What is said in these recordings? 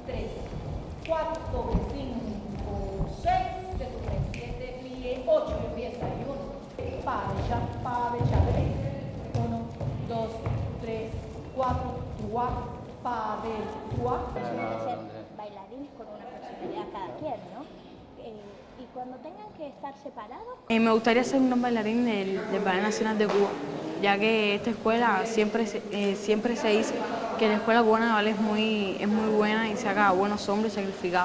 3, 4, sobre 5, 6, de 7, plie, 8, empieza, y 1, pavecha, 1, 2, 3, 4, 3, Tienen que ser bailarines con una personalidad cada quien, ¿no? Y cuando tengan que estar separados... Me gustaría ser un gran bailarín del Ballet Nacional de Cuba, ya que esta escuela siempre se dice que la escuela cubana de ballet es muy buena y saca buenos hombres sacrificados.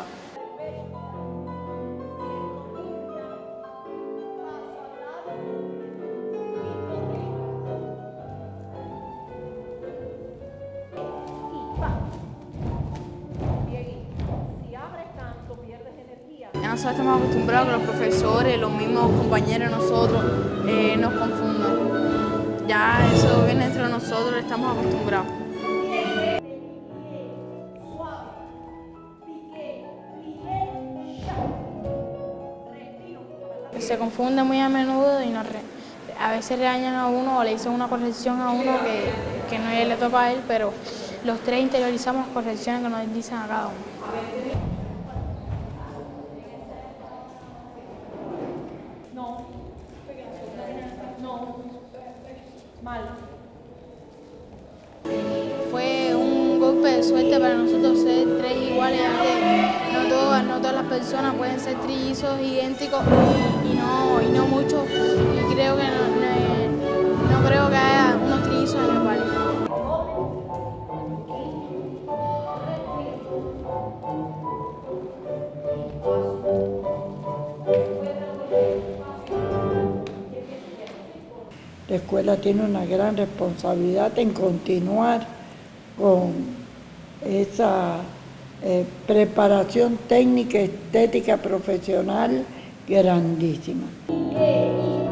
Ya nosotros estamos acostumbrados a que los profesores, los mismos compañeros de nosotros nos confundan. Ya eso viene entre nosotros, estamos acostumbrados. Se confunde muy a menudo y a veces regañan a uno o le dicen una corrección a uno que no le toca a él, pero los tres interiorizamos las correcciones que nos dicen a cada uno. Fue un golpe de suerte para nosotros ser tres iguales, ya que no todas las personas pueden ser trillizos idénticos y no muchos. Y creo que no creo que haya unos trillizos en el ballet. La escuela tiene una gran responsabilidad en continuar con esa preparación técnica, estética, profesional grandísima.